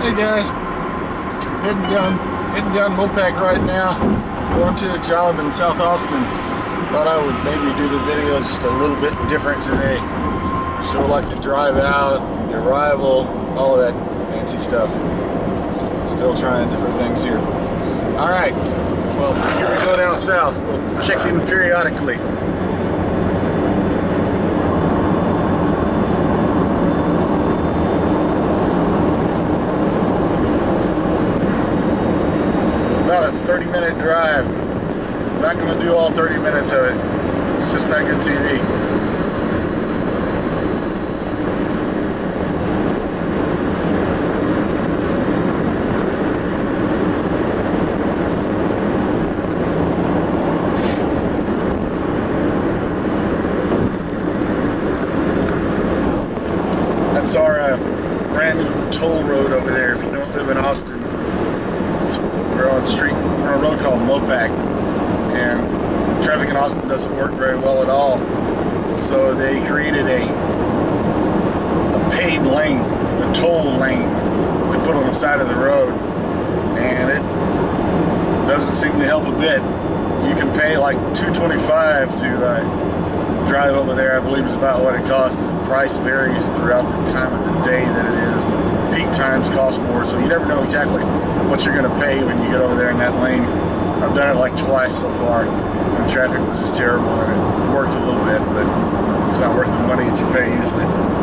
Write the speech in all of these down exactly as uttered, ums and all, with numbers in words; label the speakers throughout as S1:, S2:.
S1: Hey guys, heading down, heading down Mopac right now, going to a job in South Austin. Thought I would maybe do the video just a little bit different today. Show like the drive out, the arrival, all of that fancy stuff. Still trying different things here. All right, well, here we go down south. We'll check in periodically. About a thirty minute drive. I'm not going to do all thirty minutes of it. It's just not good T V. That's our uh, brand new toll road over there. If you don't live in Austin, we're on a street, we're on a road called Mopac, and traffic in Austin doesn't work very well at all. So they created a a paid lane, a toll lane, they put on the side of the road, and it doesn't seem to help a bit. You can pay like two twenty-five to uh, drive over there. I believe is about what it costs. The price varies throughout the time of the day that it is. Peak times cost more, so you never know exactly what you're going to pay when you get over there in that lane. I've done it like twice so far, and traffic was just terrible, and it worked a little bit, but it's not worth the money that you pay usually.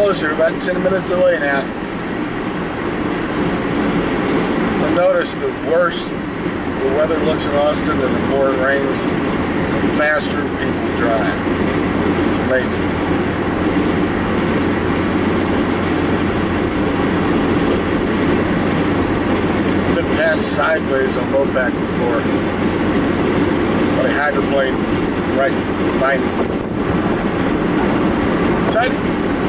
S1: closer, about ten minutes away now. I noticed the worse the weather looks in Austin and the more it rains, the faster people drive. It's amazing. I've been passed sideways on Mopac before. By a hydroplane right behind me. It's exciting.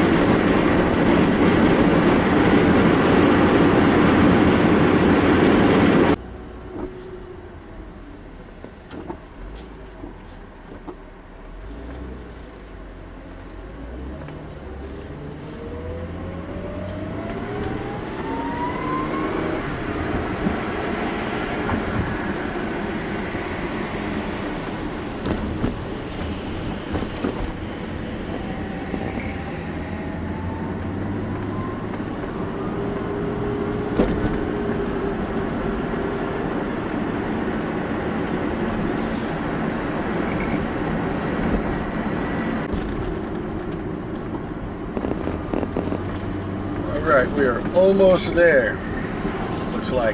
S1: Alright, we are almost there. Looks like.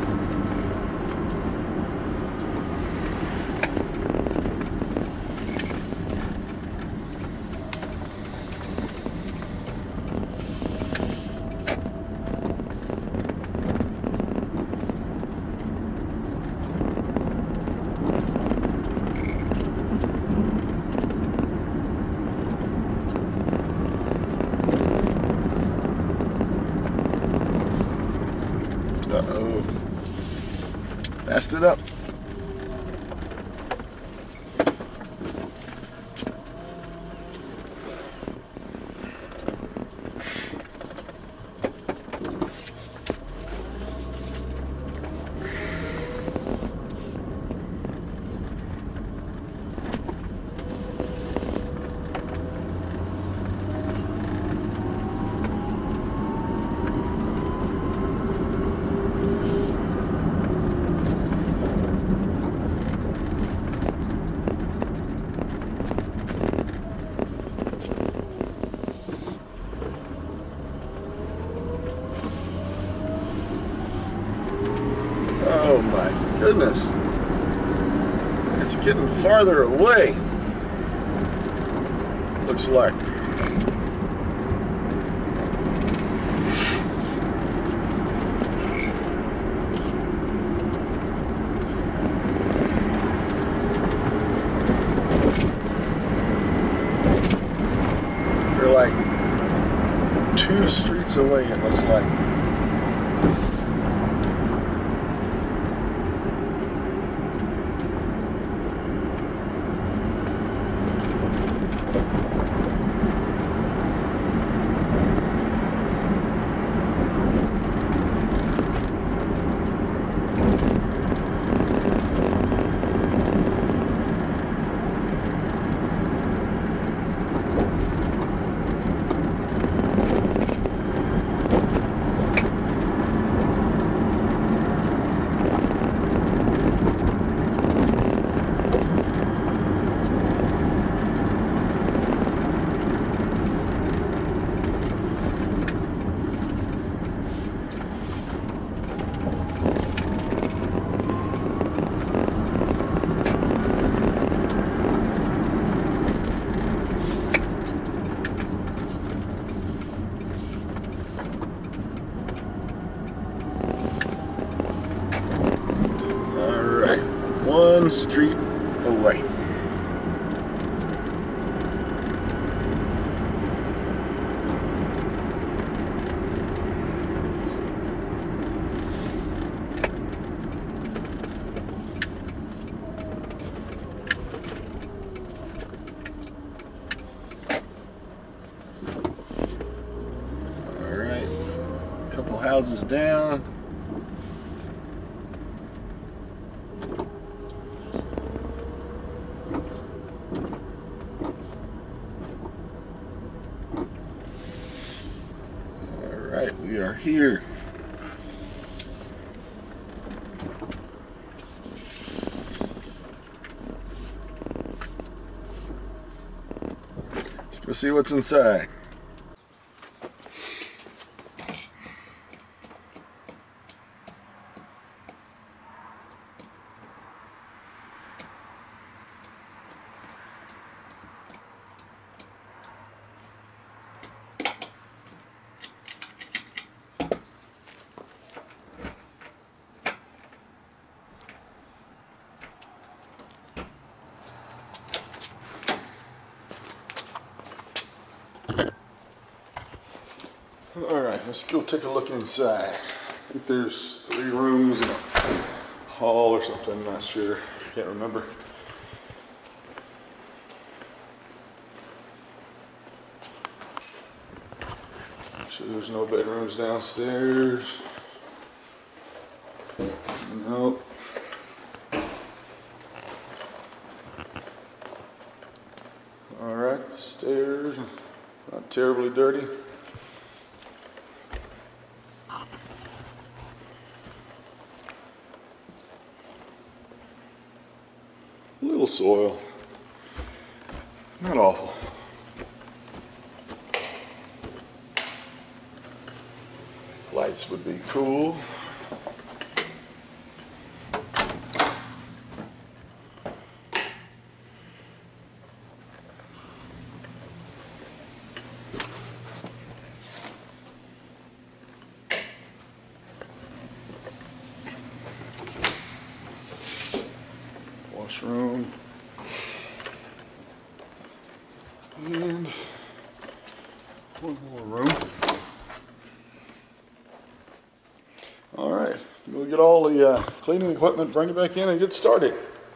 S1: Uh-oh. Messed it up. Oh my goodness. It's getting farther away. Looks like. We're like two streets away, it looks like. One street away. All right, a couple houses down. Alright, we are here. Let's go see what's inside. All right, let's go take a look inside. I think there's three rooms and a hall or something, I'm not sure, can't remember. Sure there's no bedrooms downstairs. Nope. All right, the stairs, not terribly dirty. A little soil, not awful. Lights would be cool. Washroom. And one more room. All right, we'll get all the uh, cleaning equipment, bring it back in and get started.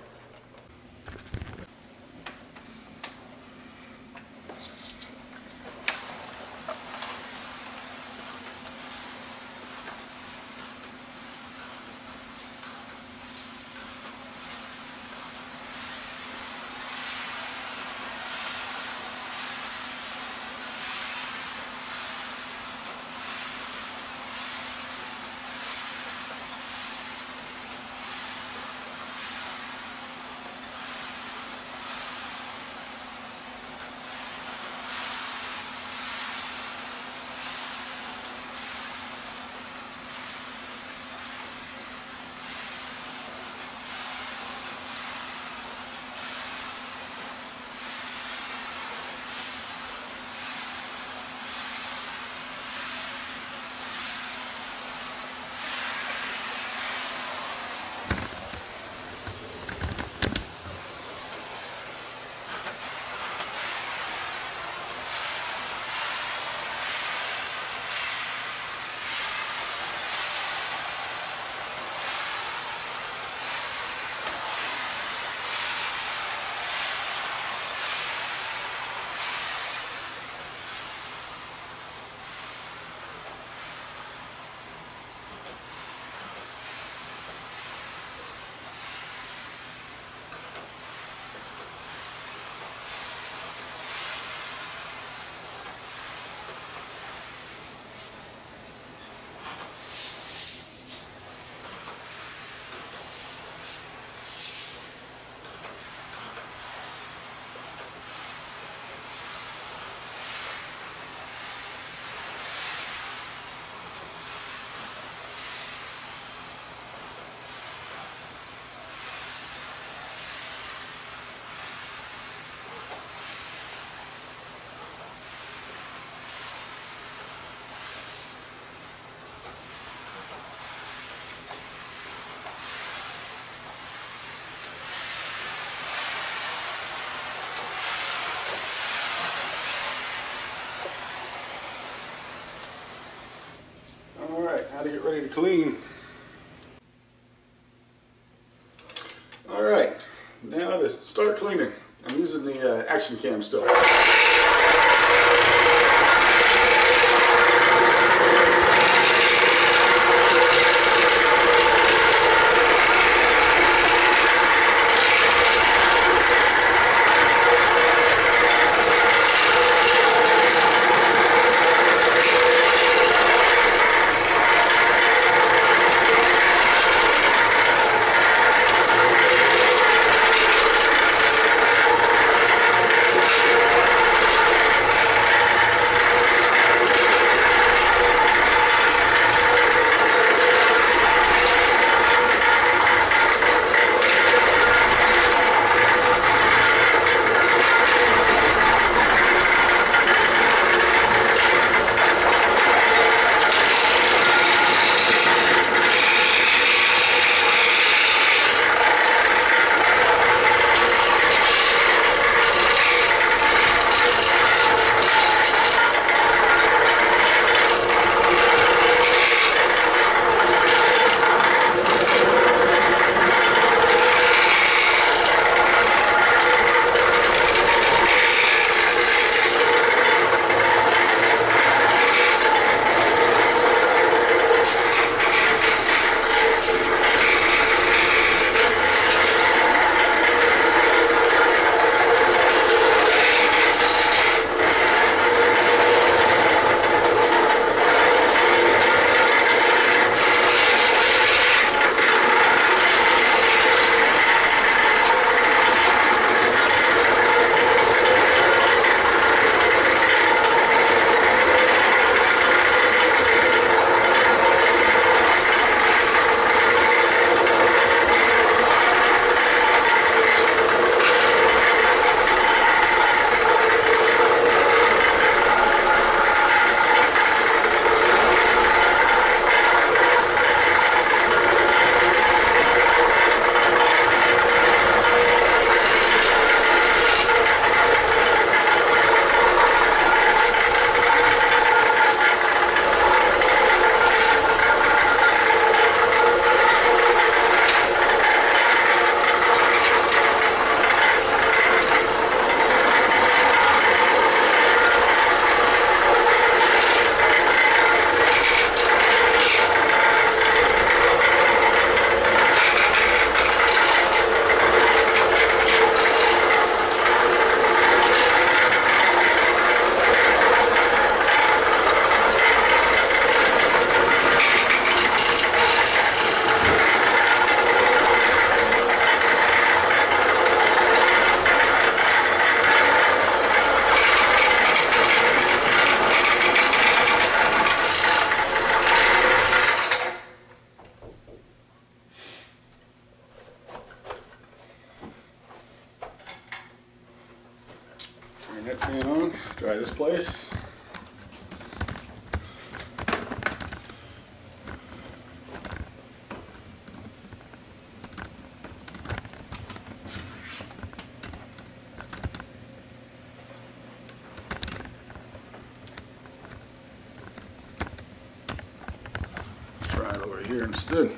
S1: How to get ready to clean. All right, now to start cleaning. I'm using the uh, Action Cam still. place. Try it over here instead.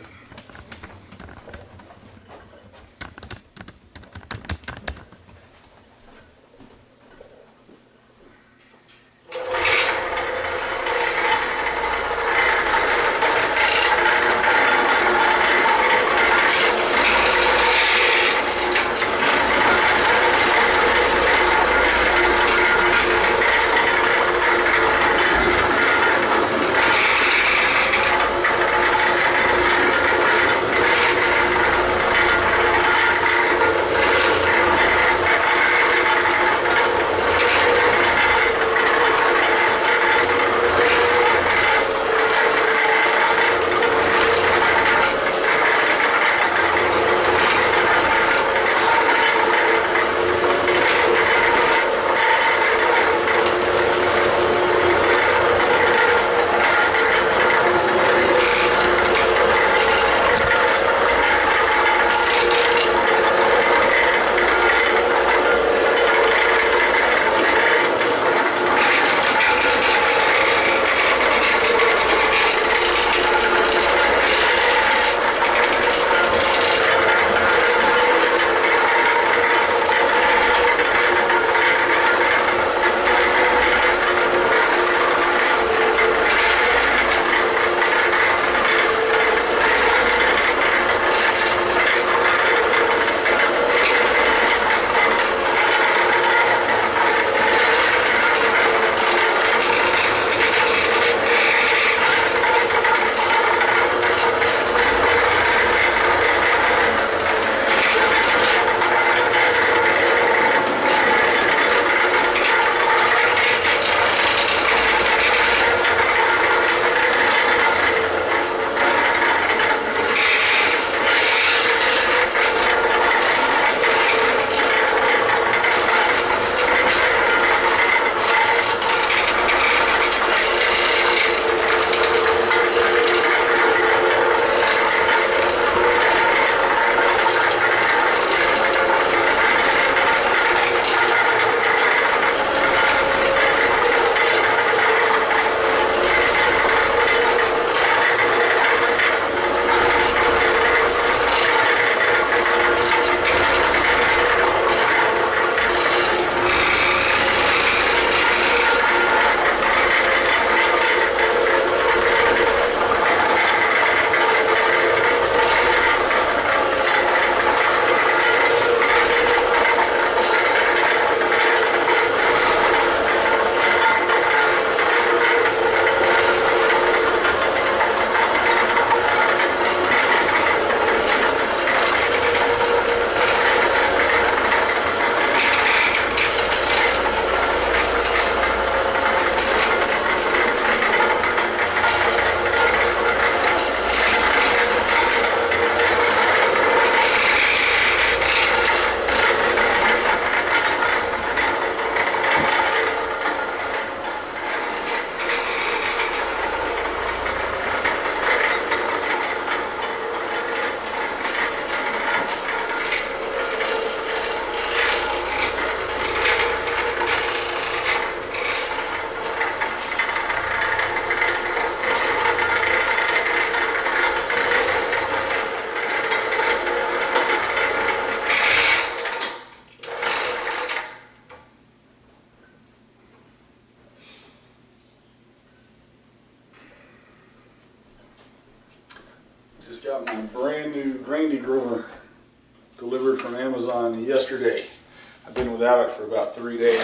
S1: Just got my brand new grain degriller delivered from Amazon yesterday. I've been without it for about three days.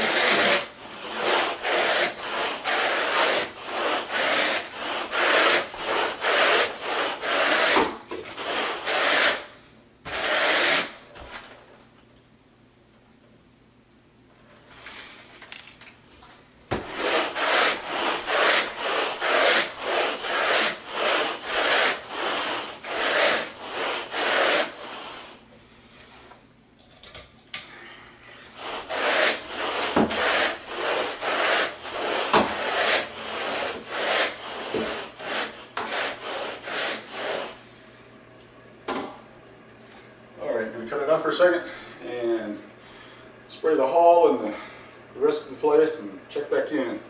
S1: for a second and spray the hull and the, the rest of the place and check back in.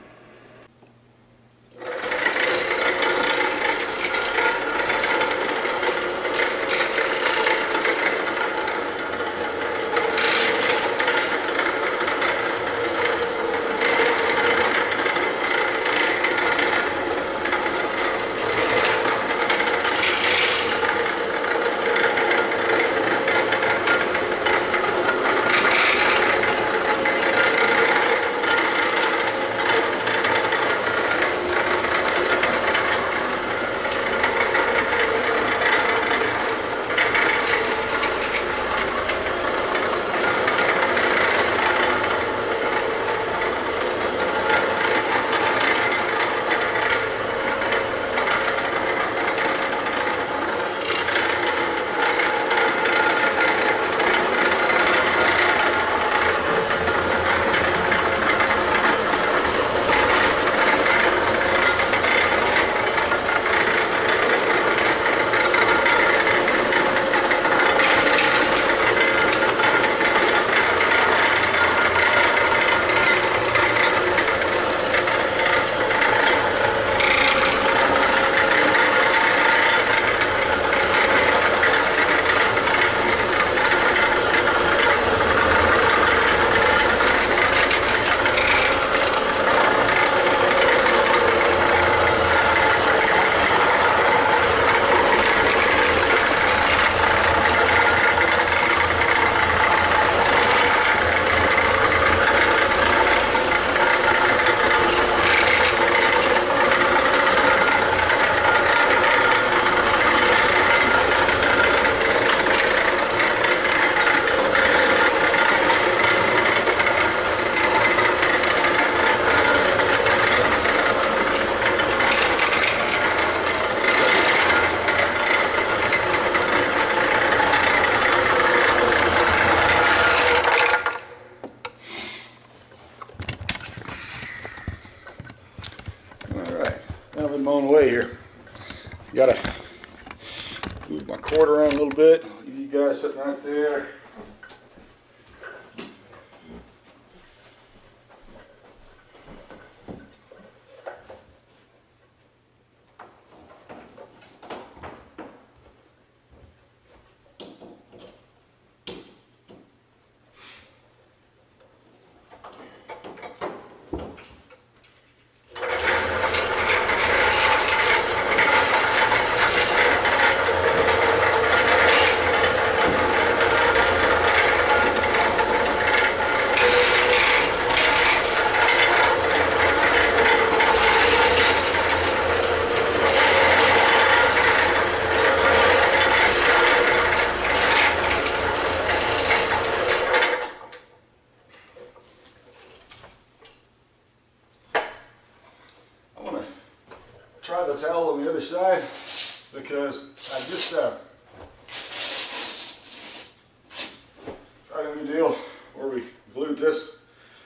S1: I've been mowing away here. Gotta move my cord around a little bit. You guys sitting right there. Try the towel on the other side because I just uh, tried a new deal where we glued this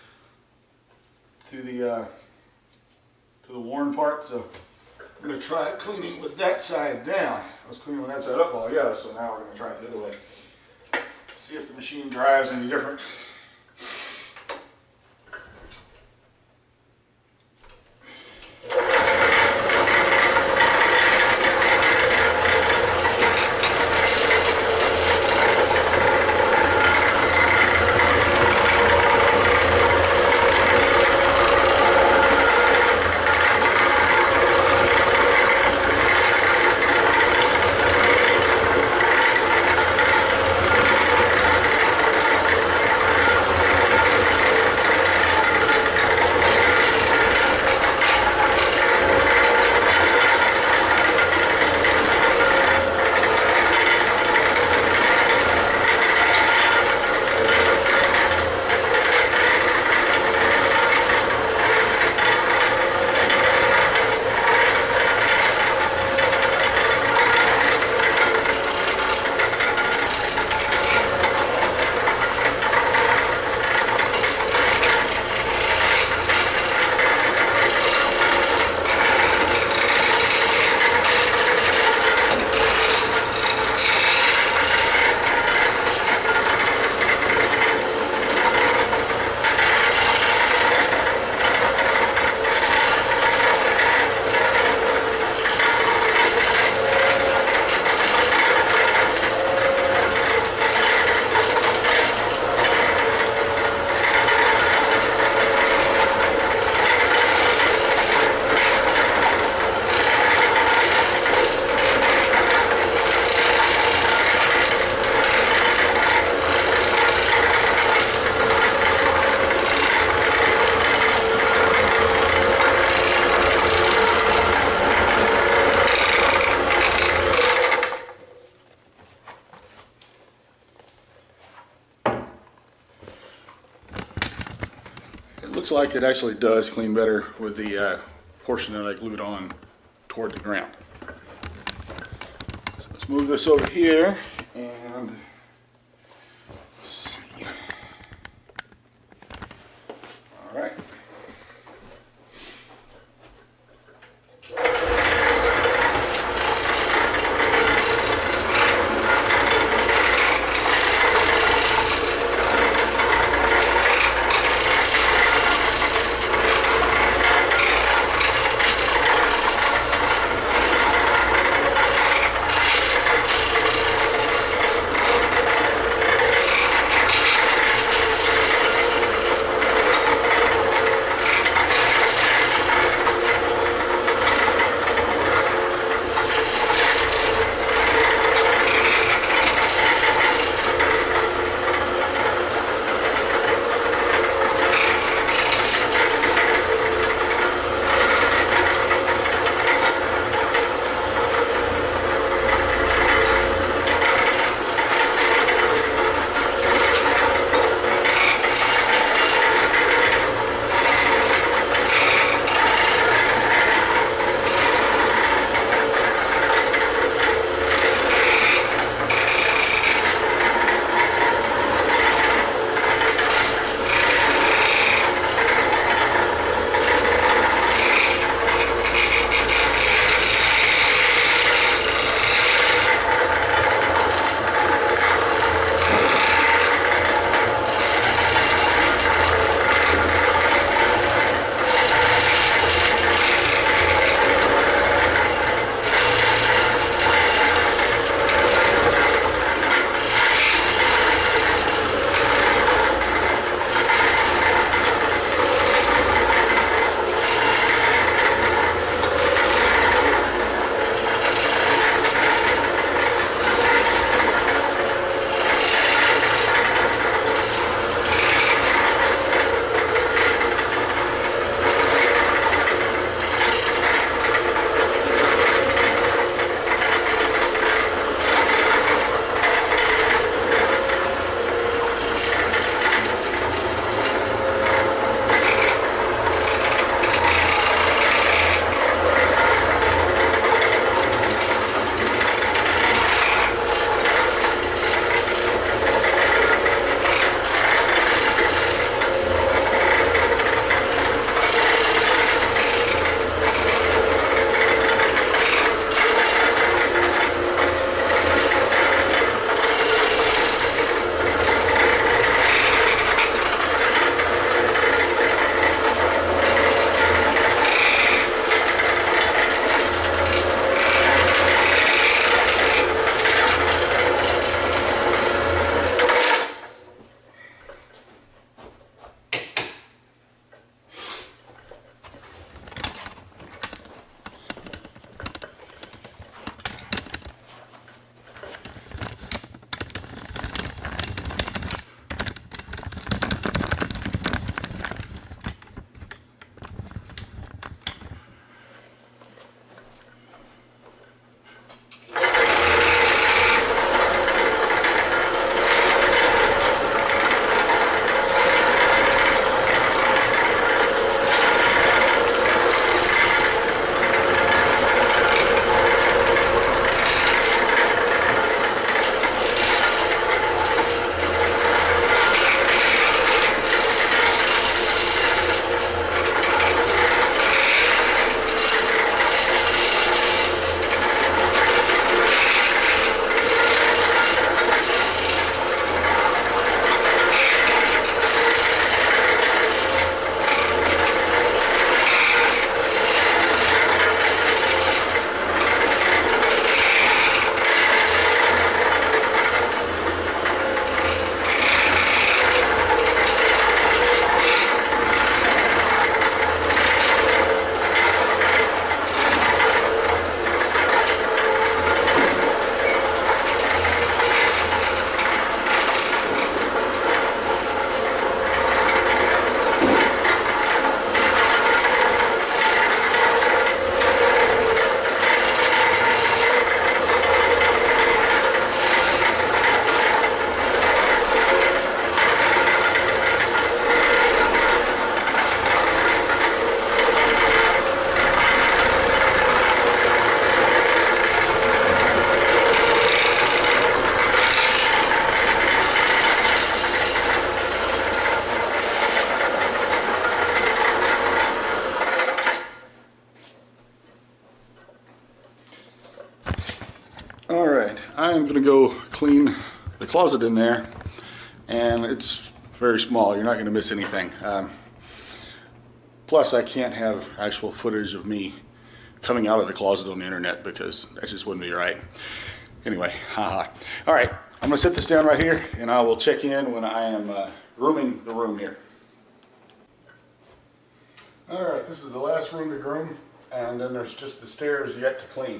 S1: to the uh, to the worn part. So I'm going to try cleaning with that side down. I was cleaning with that side up while yeah, so now we're going to try it the other way. See if the machine drives any different. like it actually does clean better with the uh, portion that I glued on toward the ground. So let's move this over here and see. All right. I am going to go clean the closet in there, and it's very small. You're not going to miss anything. Um, plus, I can't have actual footage of me coming out of the closet on the internet because that just wouldn't be right. Anyway, haha. All right, I'm going to set this down right here, and I will check in when I am uh, grooming the room here. All right, this is the last room to groom, and then there's just the stairs yet to clean.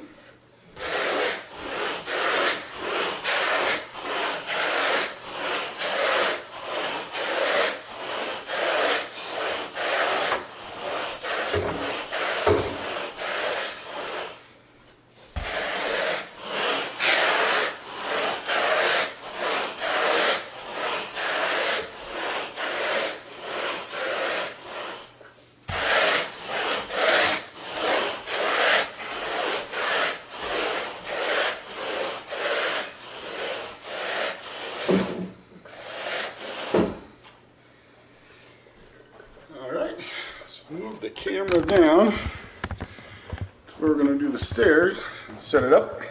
S1: Move the camera down. We're going to do the stairs and set it up.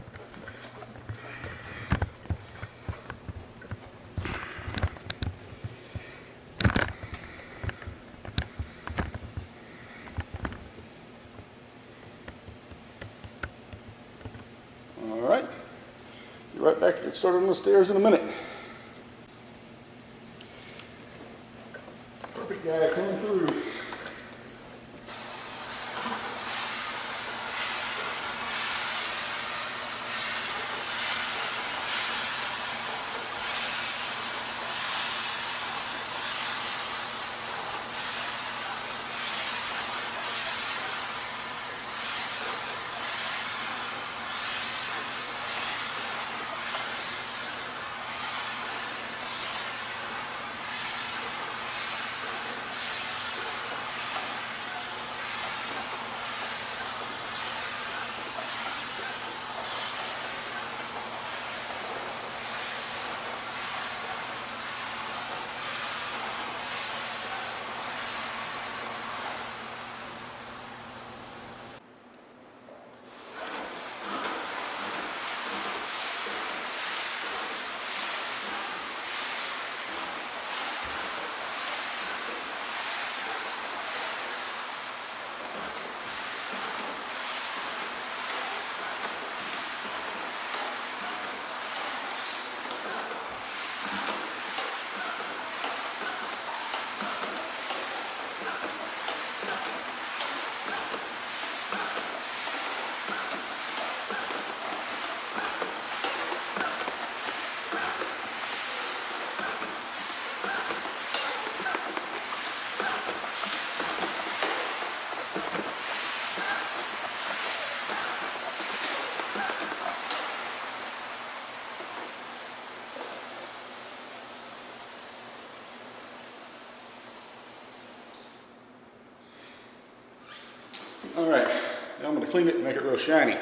S1: All right. Be right back to get started on the stairs in a minute. Perfect guy coming through. All right, now I'm going to clean it and make it real shiny.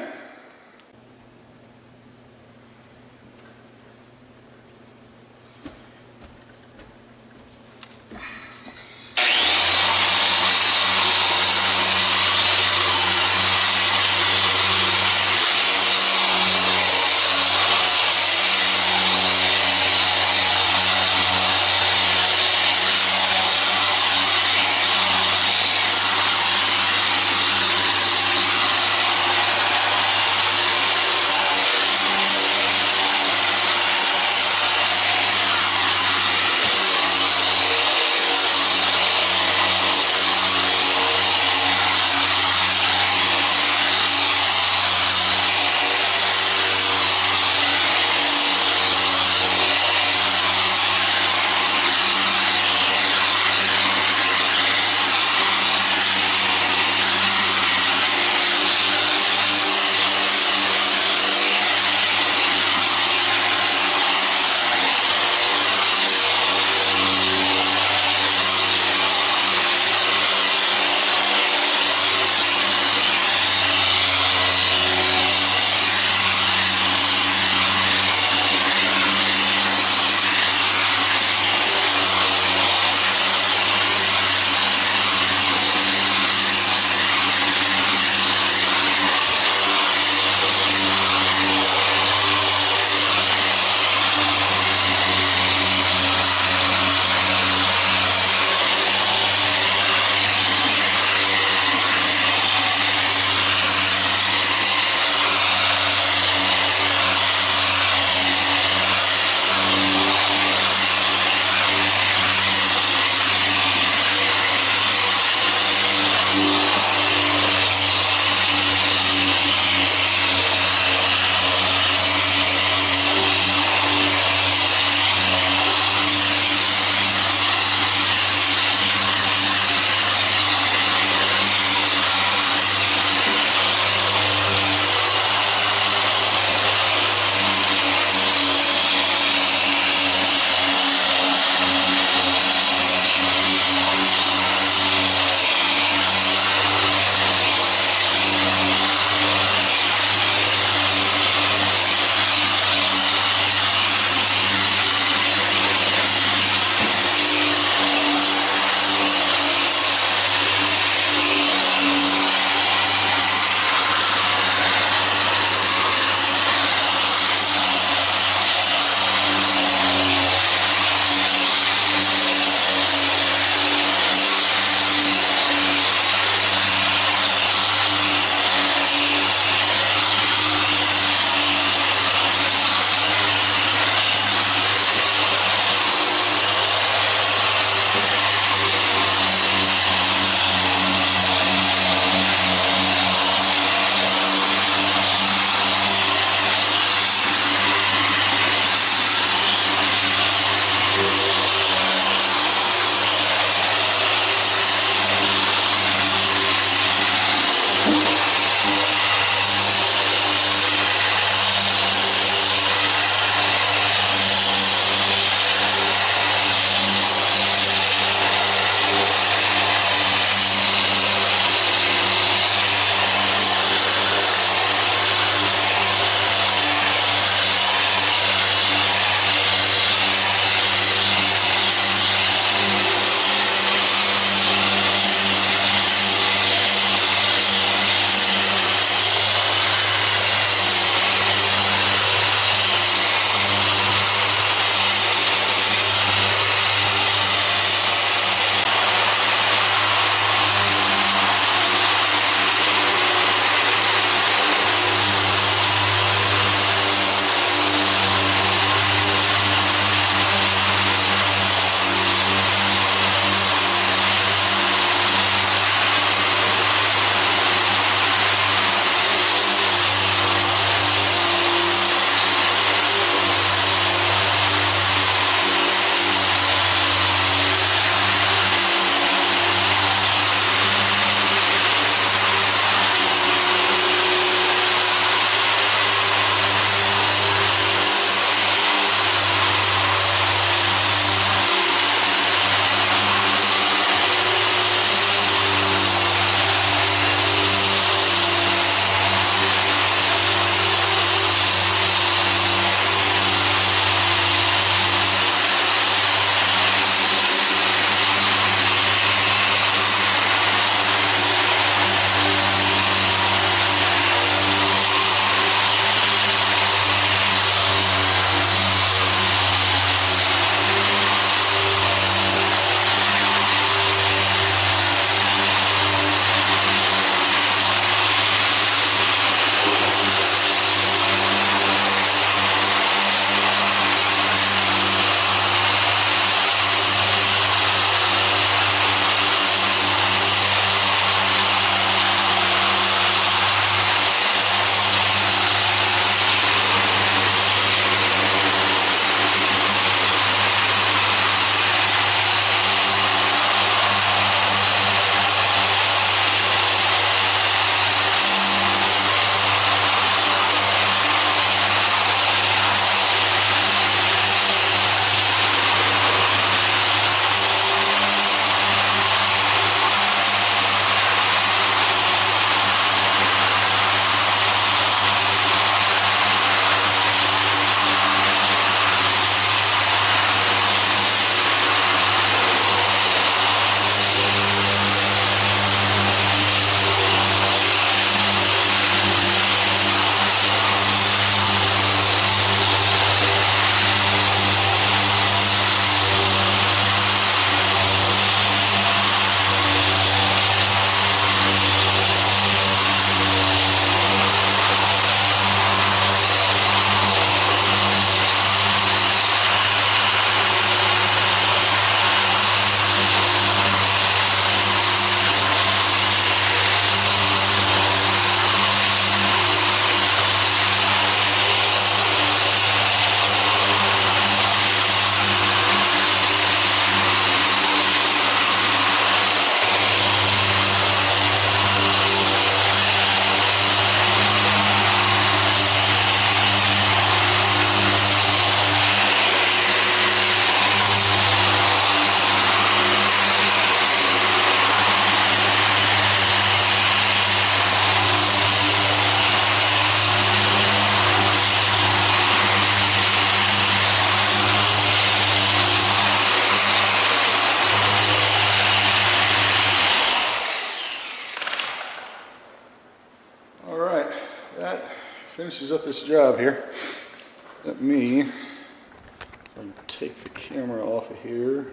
S1: that finishes up this job here. Let me take the camera off of here.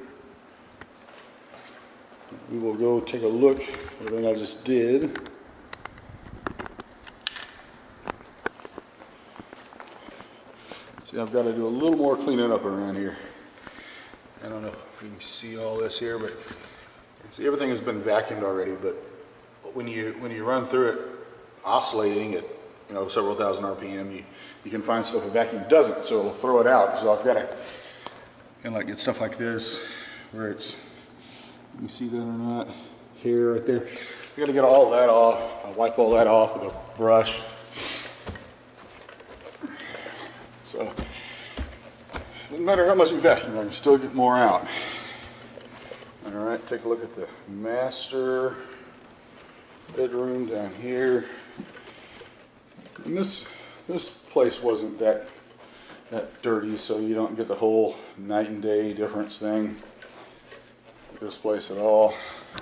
S1: We will go take a look at everything I just did. See, I've got to do a little more cleaning up around here. I don't know if you can see all this here, but see, everything has been vacuumed already, but when you when you run through it oscillating at, you know, several thousand R P M, you, you can find stuff a vacuum doesn't, so it'll throw it out. So I've got to, you know, like get stuff like this where it's, you see that or not, here, right there. I got to get all that off. I'll wipe all that off with a brush. So doesn't matter how much you vacuum, I can still get more out. All right, take a look at the master bedroom down here. And this this place wasn't that that dirty, so you don't get the whole night and day difference thing with this place at all.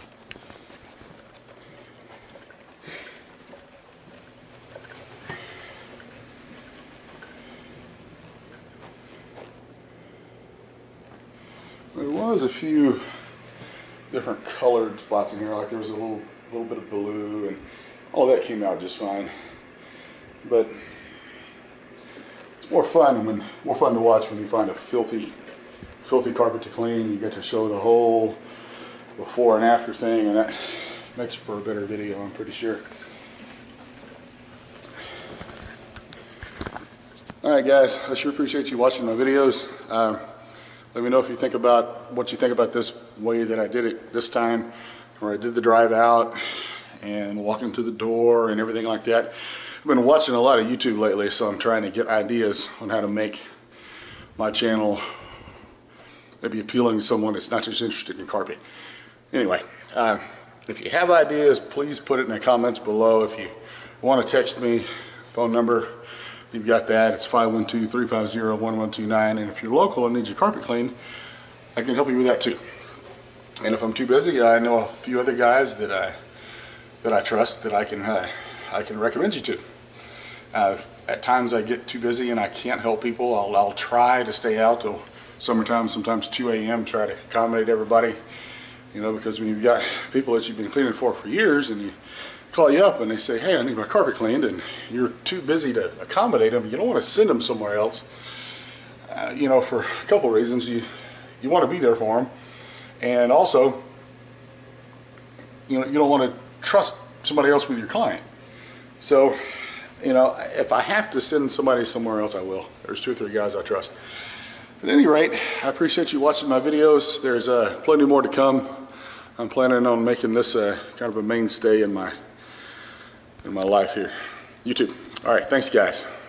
S1: There was a few different colored spots in here, like there was a little little bit of blue, and all that came out just fine. But it's more fun when more fun to watch when you find a filthy filthy carpet to clean. You get to show the whole before and after thing, and that makes for a better video, I'm pretty sure. Alright guys, I sure appreciate you watching my videos. Um, let me know if you think about what you think about this way that I did it this time, where I did the drive out and walking through the door and everything like that. I've been watching a lot of YouTube lately, so I'm trying to get ideas on how to make my channel maybe appealing to someone that's not just interested in carpet. Anyway, uh, if you have ideas, please put it in the comments below. If you want to text me, phone number, you've got that. It's five one two, three five zero, one one two nine. And if you're local and need your carpet cleaned, I can help you with that too. And if I'm too busy, I know a few other guys that I that I trust that I can uh, I can recommend you to. Uh, at times I get too busy and I can't help people. I'll, I'll try to stay out till summertime, sometimes two A M, try to accommodate everybody. You know, because when you've got people that you've been cleaning for for years and you call you up and they say, hey, I need my carpet cleaned, and you're too busy to accommodate them, you don't want to send them somewhere else. Uh, you know, for a couple reasons. You, you want to be there for them. And also, you know, you don't want to trust somebody else with your client. So, you know, if I have to send somebody somewhere else, I will. There's two or three guys I trust. At any rate, I appreciate you watching my videos. There's uh, plenty more to come. I'm planning on making this uh, kind of a mainstay in my in my life here. YouTube. All right, thanks guys.